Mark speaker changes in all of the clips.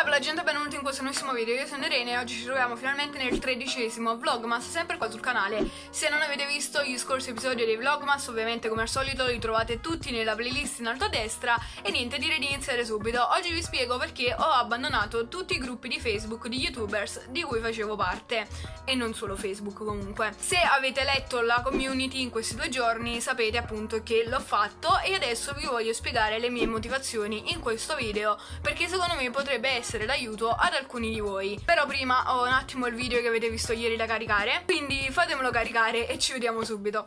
Speaker 1: Salve la gente, benvenuti in questo nuovissimo video. Io sono Irene e oggi ci troviamo finalmente nel 13° Vlogmas, sempre qua sul canale. Se non avete visto gli scorsi episodi dei Vlogmas, ovviamente come al solito li trovate tutti nella playlist in alto a destra. E niente, direi di iniziare subito. Oggi vi spiego perché ho abbandonato tutti i gruppi di Facebook di youtubers di cui facevo parte. E non solo Facebook comunque. Se avete letto la community in questi 2 giorni sapete appunto che l'ho fatto e adesso vi voglio spiegare le mie motivazioni in questo video, perché secondo me potrebbe essere d'aiuto ad alcuni di voi. Però prima ho un attimo il video che avete visto ieri da caricare, quindi fatemelo caricare e ci vediamo subito.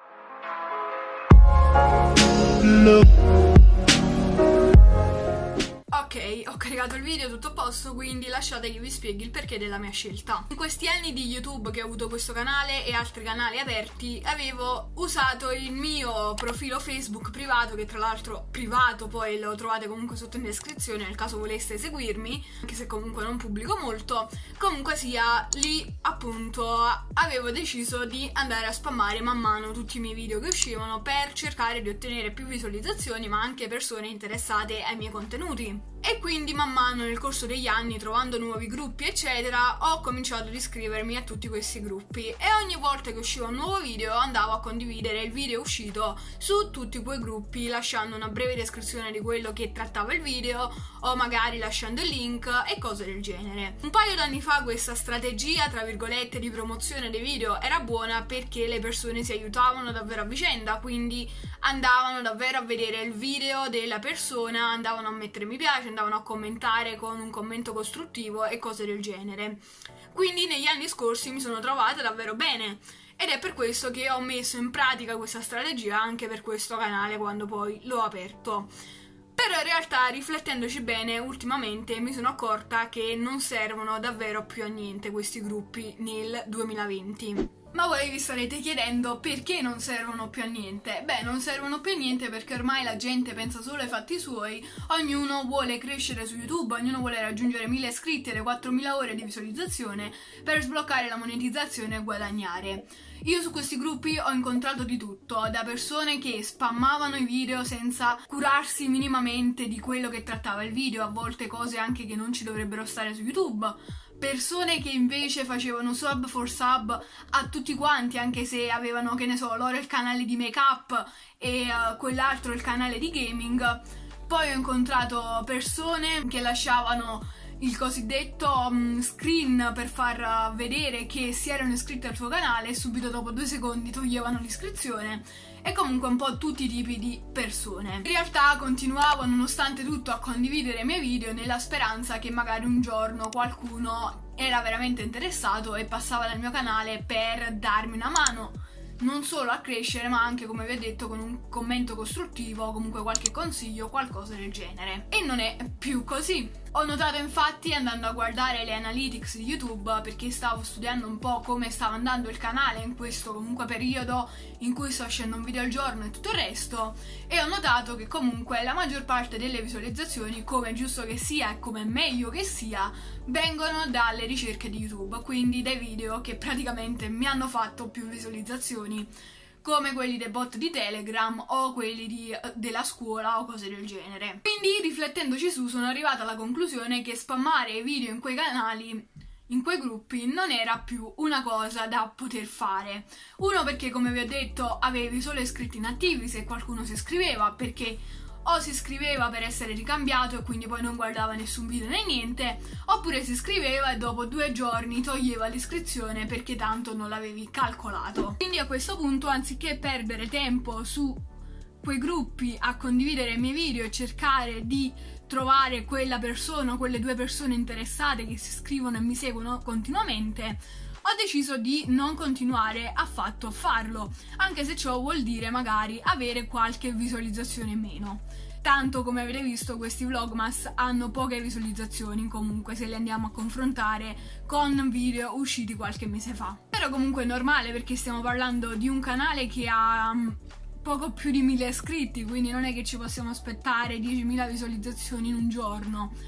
Speaker 1: Ok, ho caricato il video, tutto a posto, quindi lasciate che vi spieghi il perché della mia scelta. In questi anni di YouTube che ho avuto questo canale e altri canali aperti, avevo usato il mio profilo Facebook privato, che tra l'altro privato poi lo trovate comunque sotto in descrizione nel caso voleste seguirmi, anche se comunque non pubblico molto. Comunque sia, lì appunto avevo deciso di andare a spammare man mano tutti i miei video che uscivano per cercare di ottenere più visualizzazioni, ma anche persone interessate ai miei contenuti. E quindi man mano nel corso degli anni, trovando nuovi gruppi eccetera, ho cominciato ad iscrivermi a tutti questi gruppi e ogni volta che usciva un nuovo video andavo a condividere il video uscito su tutti quei gruppi, lasciando una breve descrizione di quello che trattava il video o magari lasciando il link e cose del genere. Un paio d'anni fa questa strategia tra virgolette di promozione dei video era buona perché le persone si aiutavano davvero a vicenda, quindi andavano davvero a vedere il video della persona, andavano a mettere mi piace, andavano a commentare con un commento costruttivo e cose del genere. Quindi negli anni scorsi mi sono trovata davvero bene ed è per questo che ho messo in pratica questa strategia anche per questo canale quando poi l'ho aperto. Però in realtà, riflettendoci bene, ultimamente mi sono accorta che non servono davvero più a niente questi gruppi nel 2020. Ma voi vi starete chiedendo perché non servono più a niente? Beh, non servono più a niente perché ormai la gente pensa solo ai fatti suoi, ognuno vuole crescere su YouTube, ognuno vuole raggiungere 1000 iscritti e le 4000 ore di visualizzazione per sbloccare la monetizzazione e guadagnare. Io su questi gruppi ho incontrato di tutto, da persone che spammavano i video senza curarsi minimamente di quello che trattava il video, a volte cose anche che non ci dovrebbero stare su YouTube, persone che invece facevano sub for sub a tutti quanti, anche se avevano, che ne so, loro il canale di make up e quell'altro il canale di gaming. Poi ho incontrato persone che lasciavano il cosiddetto screen per far vedere che si erano iscritti al tuo canale e subito dopo 2 secondi toglievano l'iscrizione, e comunque un po' tutti i tipi di persone. In realtà continuavo nonostante tutto a condividere i miei video nella speranza che magari un giorno qualcuno era veramente interessato e passava dal mio canale per darmi una mano, non solo a crescere ma anche, come vi ho detto, con un commento costruttivo o comunque qualche consiglio o qualcosa del genere. E non è più così. Ho notato infatti, andando a guardare le analytics di YouTube, perché stavo studiando un po' come stava andando il canale in questo comunque periodo in cui sto facendo un video al giorno e tutto il resto, e ho notato che comunque la maggior parte delle visualizzazioni, come è giusto che sia e come è meglio che sia, vengono dalle ricerche di YouTube, quindi dai video che praticamente mi hanno fatto più visualizzazioni, come quelli dei bot di Telegram o quelli della scuola o cose del genere. Quindi, riflettendoci su, sono arrivata alla conclusione che spammare i video in quei canali, in quei gruppi, non era più una cosa da poter fare. Uno, perché come vi ho detto avevi solo iscritti inattivi se qualcuno si iscriveva, perché o si iscriveva per essere ricambiato e quindi poi non guardava nessun video né niente, oppure si iscriveva e dopo 2 giorni toglieva l'iscrizione perché tanto non l'avevi calcolato. Quindi a questo punto, anziché perdere tempo su quei gruppi a condividere i miei video e cercare di trovare quella persona o quelle 2 persone interessate che si iscrivono e mi seguono continuamente, ho deciso di non continuare affatto a farlo, anche se ciò vuol dire magari avere qualche visualizzazione in meno. Tanto, come avete visto, questi vlogmas hanno poche visualizzazioni comunque se li andiamo a confrontare con video usciti qualche mese fa. Però comunque è normale, perché stiamo parlando di un canale che ha poco più di 1000 iscritti, quindi non è che ci possiamo aspettare 10.000 visualizzazioni in un giorno.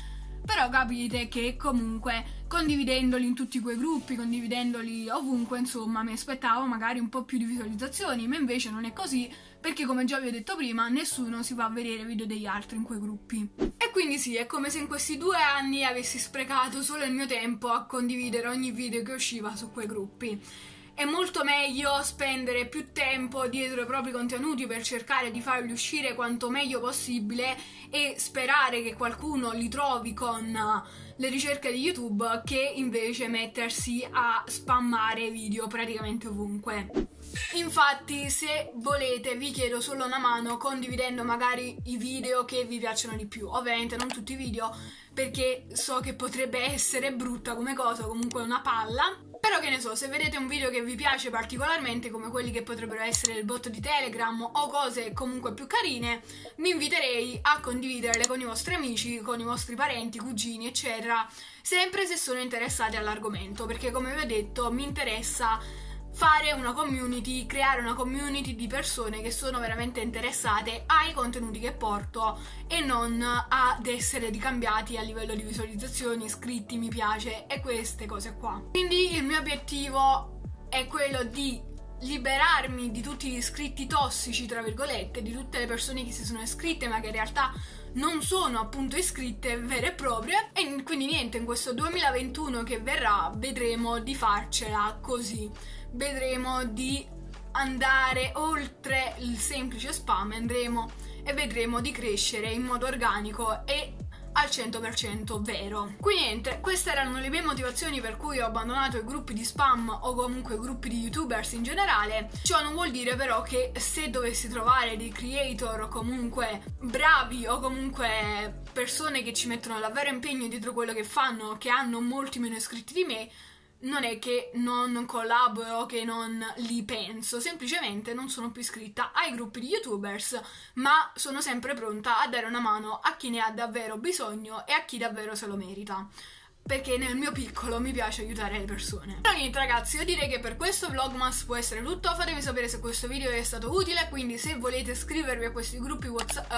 Speaker 1: però capite che comunque condividendoli in tutti quei gruppi, condividendoli ovunque, insomma, mi aspettavo magari un po' più di visualizzazioni, ma invece non è così, perché come già vi ho detto prima, nessuno si va a vedere video degli altri in quei gruppi. E quindi sì, è come se in questi 2 anni avessi sprecato solo il mio tempo a condividere ogni video che usciva su quei gruppi. È molto meglio spendere più tempo dietro i propri contenuti per cercare di farli uscire quanto meglio possibile e sperare che qualcuno li trovi con le ricerche di YouTube, che invece mettersi a spammare video praticamente ovunque. Infatti, se volete, vi chiedo solo una mano condividendo magari i video che vi piacciono di più. Ovviamente non tutti i video, perché so che potrebbe essere brutta come cosa, comunque una palla. Però che ne so, se vedete un video che vi piace particolarmente, come quelli che potrebbero essere il bot di Telegram o cose comunque più carine, vi inviterei a condividerle con i vostri amici, con i vostri parenti, cugini, eccetera, sempre se sono interessati all'argomento, perché come vi ho detto mi interessa fare una community, creare una community di persone che sono veramente interessate ai contenuti che porto e non ad essere ricambiati a livello di visualizzazioni, iscritti, mi piace e queste cose qua. Quindi il mio obiettivo è quello di liberarmi di tutti gli iscritti tossici, tra virgolette, di tutte le persone che si sono iscritte ma che in realtà non sono appunto iscritte vere e proprie, e quindi niente, in questo 2021 che verrà vedremo di farcela così. Vedremo di andare oltre il semplice spam, andremo e vedremo di crescere in modo organico e al 100% vero. Quindi niente, queste erano le mie motivazioni per cui ho abbandonato i gruppi di spam o comunque i gruppi di youtubers in generale. Ciò non vuol dire però che se dovessi trovare dei creator o comunque bravi o comunque persone che ci mettono davvero impegno dietro quello che fanno, che hanno molti meno iscritti di me, non è che non collaboro o che non li penso, semplicemente non sono più iscritta ai gruppi di youtubers, ma sono sempre pronta a dare una mano a chi ne ha davvero bisogno e a chi davvero se lo merita, perché nel mio piccolo mi piace aiutare le persone. Però niente ragazzi, io direi che per questo vlogmas può essere tutto. Fatemi sapere se questo video vi è stato utile, quindi se volete iscrivervi a questi gruppi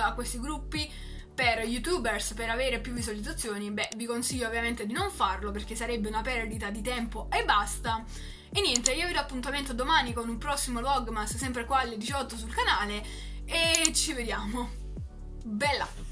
Speaker 1: per youtubers per avere più visualizzazioni, beh, vi consiglio ovviamente di non farlo perché sarebbe una perdita di tempo e basta. E niente, io vi do appuntamento domani con un prossimo vlogmas sempre qua alle 18 sul canale e ci vediamo. Bella!